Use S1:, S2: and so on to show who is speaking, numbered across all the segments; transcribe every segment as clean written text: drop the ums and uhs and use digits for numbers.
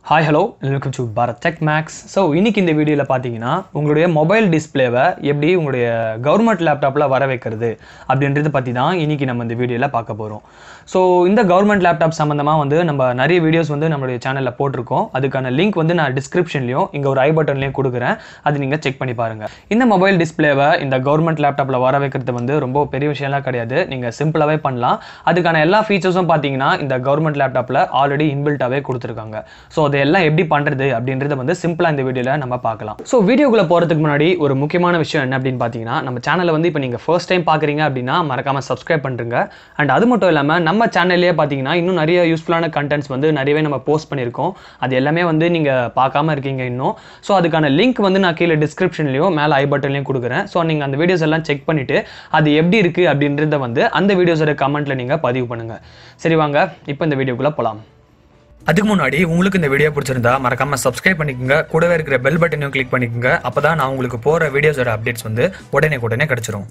S1: Hi, hello, and welcome to Bharat Tech Max. So, இன்னைக்கு இந்த வீடியோல பாத்தீங்கன்னா உங்களுடைய மொபைல் டிஸ்ப்ளேவை எப்படி உங்களுடைய கவர்மெண்ட் லேப்டாப்ல வர வைக்கிறது அப்படின்றது பத்தி தான் இன்னைக்கு நம்ம இந்த வீடியோல பார்க்க போறோம். ஸோ இந்த கவர்மெண்ட் லேப்டாப் சம்மந்தமாக வந்து நம்ம நிறைய வீடியோஸ் வந்து நம்மளுடைய சேனலில் போட்டிருக்கோம். அதுக்கான லிங்க் வந்து நான் டிஸ்கிரிப்ஷன்லையும் இங்கே ஒரு ஐ பட்டன்லையும் கொடுக்குறேன். அது நீங்கள் செக் பண்ணி பாருங்கள். இந்த மொபைல் டிஸ்ப்ளேவை இந்த கவர்மெண்ட் லேப்டாப்பில் வர வைக்கிறது வந்து ரொம்ப பெரிய விஷயம்லாம் கிடையாது. நீங்கள் சிம்பிளாகவே பண்ணலாம். அதுக்கான எல்லா ஃபீச்சர்ஸும் பார்த்தீங்கன்னா இந்த கவர்மெண்ட் லேப்டாப்பில் ஆல்ரெடி இன்பில்ட்டாகவே கொடுத்துருக்காங்க. ஸோ அதெல்லாம் எப்படி பண்ணுறது அப்படின்றத வந்து சிம்பிளாக இந்த வீடியோவில் நம்ம பார்க்கலாம். ஸோ வீடியோக்குள்ளே போகிறதுக்கு முன்னாடி ஒரு முக்கியமான விஷயம் என்ன அப்படின்னு பார்த்தீங்கன்னா, நம்ம சேனலை வந்து இப்போ நீங்கள் ஃபர்ஸ்ட் டைம் பார்க்குறீங்க அப்படின்னா மறக்காமல் சப்ஸ்கிரைப் பண்ணுறங்க. அண்ட் அது மட்டும் இல்லாமல் நம்ம சேனல்லே பார்த்தீங்கன்னா இன்னும் நிறைய யூஸ்ஃபுல்லான கண்டென்ட்ஸ் வந்து நிறையவே நம்ம போஸ்ட் பண்ணியிருக்கோம். அது எல்லாமே வந்து நீங்கள் பார்க்காம இருக்கீங்க இன்னும். ஸோ அதுக்கான லிங்க் வந்து நான் கீழே டிஸ்கிரிப்ஷன்லையும் மேலே ஐ பட்டன்லையும் கொடுக்குறேன். ஸோ நீங்கள் அந்த வீடியோஸ் எல்லாம் செக் பண்ணிவிட்டு அது எப்படி இருக்குது அப்படின்றத வந்து அந்த வீடியோஸோட கமெண்ட்டில் நீங்கள் பதிவு பண்ணுங்கள். சரி வாங்க இப்போ இந்த வீடியோக்குள்ளே போகலாம். அதுக்கு முன்னாடி உங்களுக்கு இந்த வீடியோ பிடிச்சிருந்தா மறக்காம சப்ஸ்கிரைப் பண்ணிக்கோங்க. கூடவே இருக்கிற பெல் பட்டனையும் கிளிக் பண்ணிக்கோங்க. அப்பதான் நான் உங்களுக்கு போற வீடியோஸோட அப்டேட்ஸ் வந்து உடனே கிடைச்சிரும்.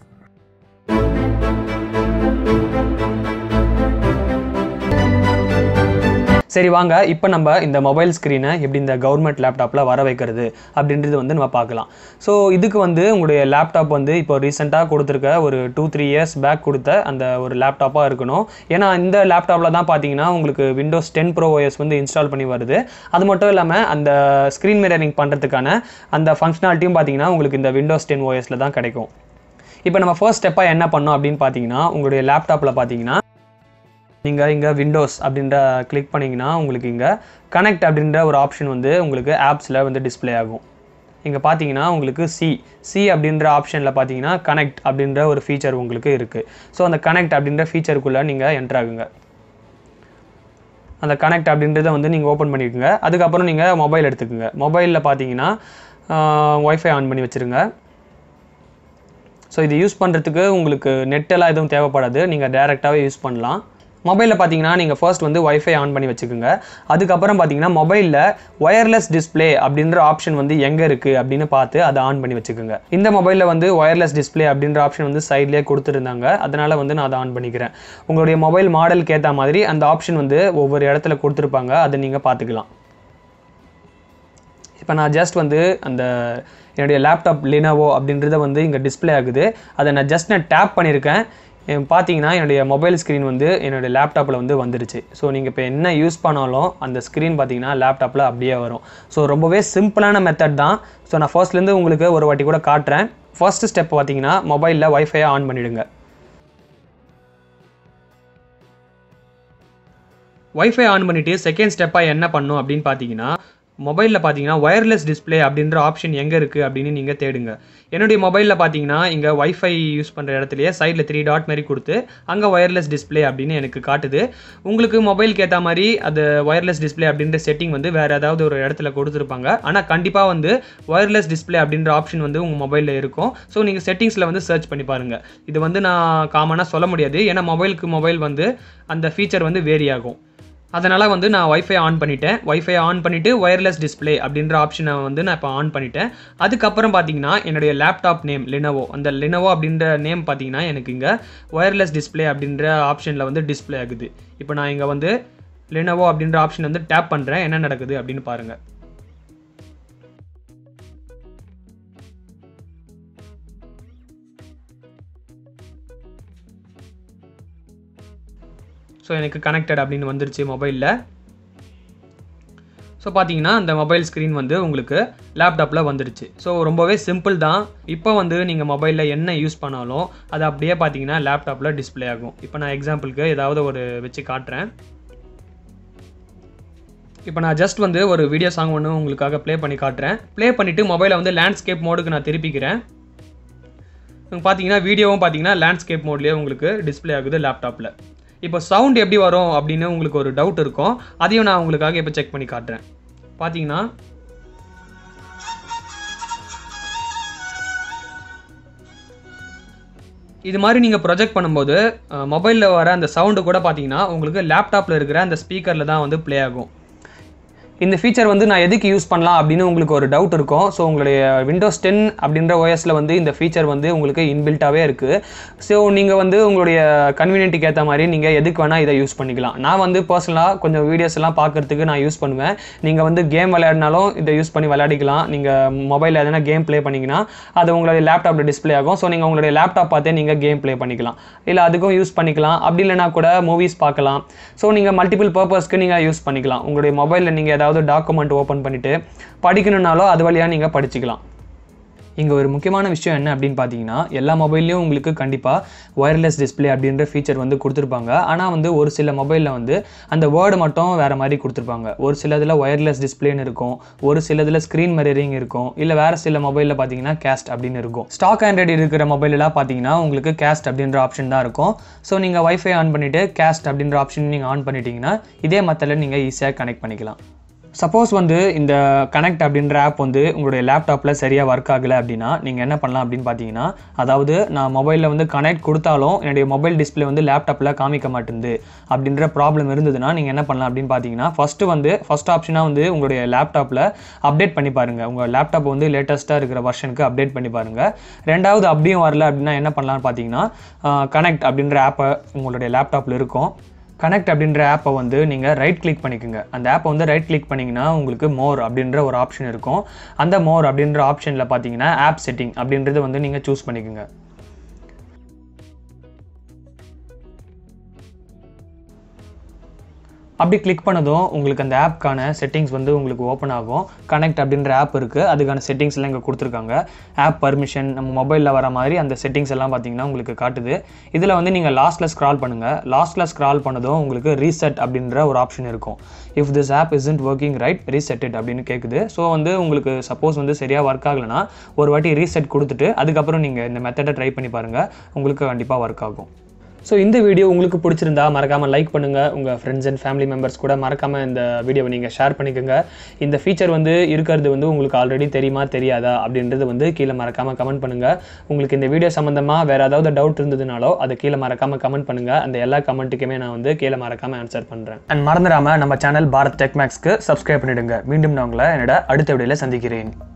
S1: சரி வாங்க இப்போ நம்ம இந்த மொபைல் ஸ்க்ரீனை எப்படி இந்த கவர்மெண்ட் லேப்டாப்பில் வர வைக்கிறது அப்படின்றது வந்து நம்ம பார்க்கலாம். ஸோ இதுக்கு வந்து உங்களுடைய லேப்டாப் வந்து இப்போ ரீசெண்டாக கொடுத்துருக்க ஒரு 2-3 இயர்ஸ் பேக் கொடுத்த அந்த ஒரு லேப்டாப்பாக இருக்கணும். ஏன்னா இந்த லேப்டாப்பில் தான் பார்த்தீங்கன்னா உங்களுக்கு விண்டோஸ் 10 Pro OS வந்து இன்ஸ்டால் பண்ணி வருது. அது மட்டும் இல்லாமல் அந்த ஸ்க்ரீன் மிரரிங் பண்ணுறதுக்கான அந்த ஃபங்க்ஷனாலிட்டியும் பார்த்தீங்கன்னா உங்களுக்கு இந்த விண்டோஸ் 10 OSல தான் கிடைக்கும். இப்போ நம்ம ஃபர்ஸ்ட் ஸ்டெப்பாக என்ன பண்ணோம் அப்படின்னு பார்த்தீங்கன்னா, உங்களுடைய லேப்டாப்பில் பார்த்தீங்கன்னா நீங்கள் இங்கே விண்டோஸ் அப்படின்ற கிளிக் பண்ணிங்கன்னா உங்களுக்கு இங்கே கனெக்ட் அப்படின்ற ஒரு ஆப்ஷன் வந்து உங்களுக்கு ஆப்ஸில் வந்து டிஸ்பிளே ஆகும். இங்கே பார்த்தீங்கன்னா உங்களுக்கு சி அப்படின்ற ஆப்ஷனில் பார்த்தீங்கன்னா கனெக்ட் அப்படின்ற ஒரு ஃபீச்சர் உங்களுக்கு இருக்குது. ஸோ அந்த கனெக்ட் அப்படின்ற ஃபீச்சருக்குள்ளே நீங்கள் என்ட்ரு ஆகுங்க. அந்த கனெக்ட் அப்படின்றத வந்து நீங்கள் ஓப்பன் பண்ணிக்கோங்க. அதுக்கப்புறம் நீங்கள் மொபைல் எடுத்துக்கோங்க. மொபைலில் பார்த்தீங்கன்னா ஒய்ஃபை ஆன் பண்ணி வச்சுருங்க. ஸோ இது யூஸ் பண்ணுறதுக்கு உங்களுக்கு நெட்டெல்லாம் எதுவும் தேவைப்படாது. நீங்கள் டைரெக்டாகவே யூஸ் பண்ணலாம். மொபைலில் பார்த்தீங்கன்னா நீங்கள் ஃபர்ஸ்ட் வந்து ஒய்ஃபை ஆன் பண்ணி வச்சுக்கோங்க. அதுக்கப்புறம் பார்த்தீங்கன்னா மொபைலில் ஒயர்லெஸ் டிஸ்பிளே அப்படின்ற ஆப்ஷன் வந்து எங்கே இருக்குது அப்படின்னு பார்த்து அதை ஆன் பண்ணி வச்சுக்கோங்க. இந்த மொபைலில் வந்து ஒயர்லெஸ் டிஸ்பிளே அப்படின்ற ஆப்ஷன் வந்து சைட்லேயே கொடுத்துருந்தாங்க. அதனால் வந்து நான் அதை ஆன் பண்ணிக்கிறேன். உங்களுடைய மொபைல் மாடலுக்கு ஏற்ற மாதிரி அந்த ஆப்ஷன் வந்து ஒவ்வொரு இடத்துல கொடுத்துருப்பாங்க. அதை நீங்கள் பார்த்துக்கலாம். இப்போ நான் ஜஸ்ட் வந்து அந்த என்னுடைய லேப்டாப் லினோவோ அப்படின்றத வந்து இங்கே டிஸ்பிளே ஆகுது. அதை நான் டேப் பண்ணியிருக்கேன். பார்த்தீங்கன்னா என்னுடைய மொபைல் ஸ்க்ரீன் வந்து என்னுடைய லேப்டாப்பில் வந்து வந்துருச்சு. ஸோ நீங்கள் இப்போ என்ன யூஸ் பண்ணாலும் அந்த ஸ்க்ரீன் பார்த்தீங்கன்னா லேப்டாப்பில் அப்படியே வரும். ஸோ ரொம்பவே சிம்பிளான மெத்தட் தான். ஸோ நான் ஃபர்ஸ்ட்லேருந்து உங்களுக்கு ஒரு வாட்டி கூட காட்டுறேன். ஃபர்ஸ்ட் ஸ்டெப் பார்த்தீங்கன்னா மொபைலில் ஒய்ஃபையை ஆன் பண்ணிவிடுங்க. ஒய்ஃபை ஆன் பண்ணிவிட்டு செகண்ட் ஸ்டெப்பாக என்ன பண்ணணும் அப்படின்னு பார்த்தீங்கன்னா, மொபைலில் பார்த்தீங்கன்னா ஒயர்லெஸ் டிஸ்பிளே அப்படின்ற ஆப்ஷன் எங்கே இருக்குது அப்படின்னு நீங்கள் தேடுங்க. என்னுடைய மொபைலில் பார்த்தீங்கன்னா இங்கே ஒய்ஃபை யூஸ் பண்ணுற இடத்துலையே சைடில் 3 டாட் மாதிரி கொடுத்து அங்கே ஒயர்லெஸ் டிஸ்பிளே அப்படின்னு எனக்கு காட்டுது. உங்களுக்கு மொபைலுக்கு ஏற்ற மாதிரி அது ஒயர்லெஸ் டிஸ்பிளே அப்படின்ற செட்டிங் வந்து வேறு ஏதாவது ஒரு இடத்துல கொடுத்துருப்பாங்க. ஆனால் கண்டிப்பாக வந்து ஒயர்லெஸ் டிஸ்பிளே அப்படின்ற ஆப்ஷன் வந்து உங்கள் மொபைலில் இருக்கும். ஸோ நீங்கள் செட்டிங்ஸில் வந்து சர்ச் பண்ணி பாருங்கள். இது வந்து நான் காமனாக சொல்ல முடியாது. ஏன்னா மொபைலுக்கு மொபைல் வந்து அந்த ஃபீச்சர் வந்து வேரி ஆகும். அதனால் வந்து நான் ஒய்ஃபை ஆன் பண்ணிட்டேன். ஒய்ஃபை ஆன் பண்ணிவிட்டு ஒயர்லெஸ் டிஸ்பிளே அப்படின்ற ஆப்ஷனை வந்து நான் இப்போ ஆன் பண்ணிட்டேன். அதுக்கப்புறம் பார்த்தீங்கன்னா என்னுடைய லேப்டாப் நேம் லினோவோ, அந்த லினோவோ அப்படின்ற நேம் பார்த்தீங்கன்னா எனக்கு இங்கே ஒயர்லெஸ் டிஸ்பிளே அப்படின்ற ஆப்ஷனில் வந்து டிஸ்பிளே ஆகுது. இப்போ நான் இங்கே வந்து லினோவோ அப்படின்ற ஆப்ஷன் வந்து டேப் பண்ணுறேன். என்ன நடக்குது அப்படின்னு பாருங்கள். ஸோ எனக்கு கனெக்டட் அப்படின்னு வந்துருச்சு மொபைலில். ஸோ பார்த்தீங்கன்னா அந்த மொபைல் ஸ்க்ரீன் வந்து உங்களுக்கு லேப்டாப்பில் வந்துடுச்சு. ஸோ ரொம்பவே சிம்பிள் தான். இப்போ வந்து நீங்கள் மொபைலில் என்ன யூஸ் பண்ணாலும் அது அப்படியே பார்த்தீங்கன்னா லேப்டாப்பில் டிஸ்பிளே ஆகும். இப்போ நான் எக்ஸாம்பிளுக்கு ஏதாவது ஒரு வச்சு காட்டுறேன். இப்போ நான் ஜஸ்ட் வந்து ஒரு வீடியோ சாங் ஒன்று உங்களுக்காக ப்ளே பண்ணி காட்டுறேன். ப்ளே பண்ணிவிட்டு மொபைலை வந்து லேண்ட்ஸ்கேப் மோடுக்கு நான் திருப்பிக்கிறேன். பார்த்தீங்கன்னா வீடியோவும் பார்த்தீங்கன்னா லேண்ட்ஸ்கேப் மோட்லேயே உங்களுக்கு டிஸ்பிளே ஆகுது லேப்டாப்பில். இப்போ சவுண்ட் எப்படி வரும் அப்படின்னு உங்களுக்கு ஒரு டவுட் இருக்கும். அதையும் நான் உங்களுக்காக இப்போ செக் பண்ணி காட்டுறேன். பார்த்தீங்கன்னா இது மாதிரி நீங்கள் ப்ரொஜெக்ட் பண்ணும்போது மொபைலில் வர அந்த சவுண்டு கூட பார்த்தீங்கன்னா உங்களுக்கு லேப்டாப்பில் இருக்கிற அந்த ஸ்பீக்கரில் தான் வந்து ப்ளே ஆகும். இந்த ஃபீச்சர் வந்து நான் எதுக்கு யூஸ் பண்ணலாம் அப்படின்னு உங்களுக்கு ஒரு டவுட் இருக்கும். ஸோ உங்களுடைய விண்டோஸ் 10 அப்படின்ற ஓஎஸில் வந்து இந்த ஃபீச்சர் வந்து உங்களுக்கு இன்பில்ட்டாகவே இருக்குது. ஸோ நீங்கள் வந்து உங்களுடைய கன்வீனியன்ட்டுக்கு ஏற்ற மாதிரி நீங்கள் எதுக்கு வேணால் இதை யூஸ் பண்ணிக்கலாம். நான் வந்து பர்சனலாக கொஞ்சம் வீடியோஸ் எல்லாம் பார்க்குறதுக்கு நான் யூஸ் பண்ணுவேன். நீங்கள் வந்து கேம் விளையாடினாலும் இதை யூஸ் பண்ணி விளையாடிக்கலாம். நீங்கள் மொபைலில் எதனா கேம் ப்ளே பண்ணிங்கன்னா அது உங்களுடைய லேப்டாப்பில் டிஸ்பிளே ஆகும். ஸோ நீங்கள் உங்களுடைய லேப்டாப் பார்த்தே நீங்கள் கேம் ப்ளே பண்ணிக்கலாம், இல்லை அதுக்கும் யூஸ் பண்ணிக்கலாம். அப்படி இல்லைனா கூட மூவிஸ் பார்க்கலாம். ஸோ நீங்கள் மல்டிபிள் பர்பஸ்க்கு நீங்கள் யூஸ் பண்ணிக்கலாம். உங்களுடைய மொபைலில் நீங்கள் ஏதாவது டாக்குமெண்ட் ஓப்பன் பண்ணிவிட்டு படிக்கணும்னாலும் அது வழியாக நீங்கள் படிச்சுக்கலாம். இங்கே ஒரு முக்கியமான விஷயம் என்ன அப்படின்னு பார்த்தீங்கன்னா, எல்லா மொபைல்லையும் உங்களுக்கு கண்டிப்பாக ஒயர்லெஸ் டிஸ்பிளே அப்படின்ற ஃபீச்சர் வந்து கொடுத்துருப்பாங்க. ஆனால் வந்து ஒரு சில மொபைலில் வந்து அந்த வேர்டு மட்டும் வேறு மாதிரி கொடுத்துருப்பாங்க. ஒரு சிலதில் ஒயர்லெஸ் டிஸ்பிளேன்னு இருக்கும், ஒரு சிலதில் ஸ்க்ரீன் மிரரிங் இருக்கும், இல்லை வேறு சில மொபைலில் பார்த்தீங்கன்னா கேஸ்ட் அப்படின்னு இருக்கும். ஸ்டாக் ஆண்ட்ராய்டு இருக்கிற மொபைலெலாம் பார்த்தீங்கன்னா உங்களுக்கு கேஸ்ட் அப்படின்ற ஆப்ஷன் தான் இருக்கும். ஸோ நீங்கள் வைஃபை ஆன் பண்ணிவிட்டு கேஸ்ட் அப்படின்ற ஆப்ஷன் நீங்கள் ஆன் பண்ணிட்டீங்கன்னா இதே மெத்தடில் நீங்கள் ஈஸியாக கனெக்ட் பண்ணிக்கலாம். சப்போஸ் வந்து இந்த கனெக்ட் அப்படின்ற ஆப் வந்து உங்களுடைய லேப்டாப்பில் சரியாக ஒர்க் ஆகலை அப்படின்னா நீங்கள் என்ன பண்ணலாம் அப்படின்னு பார்த்தீங்கன்னா, அதாவது நான் மொபைலில் வந்து கனெக்ட் கொடுத்தாலும் என்னுடைய மொபைல் டிஸ்பிளே வந்து லேப்டாப்பில் காமிக்க மாட்டேங்குது அப்படின்ற ப்ராப்ளம் இருந்ததுன்னா நீங்கள் என்ன பண்ணலாம் அப்படின்னு பார்த்தீங்கன்னா, ஃபஸ்ட் ஆப்ஷனாக வந்து உங்களுடைய லேப்டாப்பில் அப்டேட் பண்ணி பாருங்கள். உங்கள் லேப்டாப் வந்து லேட்டஸ்ட்டாக இருக்கிற வெர்ஷனுக்கு அப்டேட் பண்ணி பாருங்கள். ரெண்டாவது அப்படியும் வரல அப்படின்னா என்ன பண்ணலான்னு பார்த்தீங்கன்னா, கனெக்ட் அப்படின்ற ஆப்பை உங்களுடைய லேப்டாப்பில் இருக்கும். கனெக்ட் அப்படின்ற ஆப்பை வந்து நீங்கள் ரைட் கிளிக் பண்ணிக்கோங்க. அந்த ஆப்பை வந்து ரைட் கிளிக் பண்ணிங்கன்னா உங்களுக்கு மோர் அப்படின்ற ஒரு ஆப்ஷன் இருக்கும். அந்த மோர் அப்படின்ற ஆப்ஷனில் பார்த்தீங்கன்னா ஆப் செட்டிங் அப்படின்றத வந்து நீங்கள் சூஸ் பண்ணிக்கோங்க. அப்படி கிளிக் பண்ணதும் உங்களுக்கு அந்த ஆப்க்கான செட்டிங்ஸ் வந்து உங்களுக்கு ஓப்பன் ஆகும். கனெக்ட் அப்படின்ற ஆப் இருக்குது, அதுக்கான செட்டிங்ஸ்லாம் இங்கே கொடுத்துருக்காங்க. ஆப் பர்மிஷன் நம்ம மொபைலில் வர மாதிரி அந்த செட்டிங்ஸ் எல்லாம் பார்த்தீங்கன்னா உங்களுக்கு காட்டுது. இதில் வந்து நீங்கள் லாஸ்ட்டில் ஸ்க்ரால் பண்ணுங்கள். லாஸ்ட்டில் ஸ்க்ரால் பண்ணதும் உங்களுக்கு ரீசெட் அப்படின்ற ஒரு ஆப்ஷன் இருக்கும். If this app isn't working right reset it அப்படின்னு கேட்குது. ஸோ வந்து உங்களுக்கு சப்போஸ் வந்து சரியாக ஒர்க் ஆகலைன்னா ஒரு வாட்டி ரீசெட் கொடுத்துட்டு அதுக்கப்புறம் நீங்கள் இந்த மெத்தடை ட்ரை பண்ணி பாருங்கள், உங்களுக்கு கண்டிப்பாக ஒர்க் ஆகும். ஸோ இந்த வீடியோ உங்களுக்கு பிடிச்சிருந்தா மறக்காமல் லைக் பண்ணுங்கள். உங்கள் ஃப்ரெண்ட்ஸ் அண்ட் ஃபேமிலி மெம்பர்ஸ் கூட மறக்காமல் இந்த வீடியோவை நீங்கள் ஷேர் பண்ணிக்கோங்க. இந்த ஃபீச்சர் வந்து இருக்கிறது வந்து உங்களுக்கு ஆல்ரெடி தெரியுமா தெரியாதா அப்படின்றது வந்து கீழே மறக்காமல் கமெண்ட் பண்ணுங்கள். உங்களுக்கு இந்த வீடியோ சம்மந்தமாக வேறு ஏதாவது டவுட் இருந்ததுனாலோ அதை கீழே மறக்காமல் கமெண்ட் பண்ணுங்கள். அந்த எல்லா கமெண்ட்டுக்குமே நான் வந்து கீழே மறக்காமல் ஆன்சர் பண்ணுறேன். அண்ட் மறந்துடாமல் நம்ம சேனல் பாரத் டெக் மேக்ஸ்க்கு சப்ஸ்கிரைப் பண்ணிவிடுங்க. மீண்டும் நான் உங்களை என்னோட அடுத்த வீடியோவில் சந்திக்கிறேன்.